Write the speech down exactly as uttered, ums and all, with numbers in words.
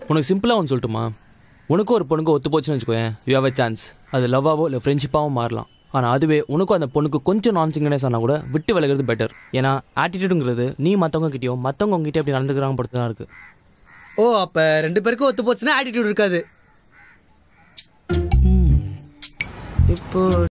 உனக்கு சிம்பிளாக ஒன்று சொல்லட்டுமா? உனக்கும் ஒரு பொண்ணுக்கு ஒத்து போச்சுன்னு வச்சுக்கோயேன், யூ ஹேவ் அ சான்ஸ். அது லவ்வாவோ இல்லை ஃப்ரெண்ட்ஷிப்பாகவும் மாறலாம். ஆனால் அதுவே உனக்கும் அந்த பொண்ணுக்கு கொஞ்சம் நான் சிங்கனஸ் ஆனால் கூட விட்டு விலகிறது பெட்டர். ஏன்னா ஆட்டிடியூடுங்கிறது நீ மற்றவங்க கிட்டயோ மற்றவங்க உங்ககிட்ட எப்படி நடந்துக்கிறாங்க பொறுத்து தான் இருக்குது. ஓ, அப்போ ரெண்டு பேருக்கும் ஒத்து போச்சுன்னா ஆட்டிடியூட் இருக்காது. இப்போ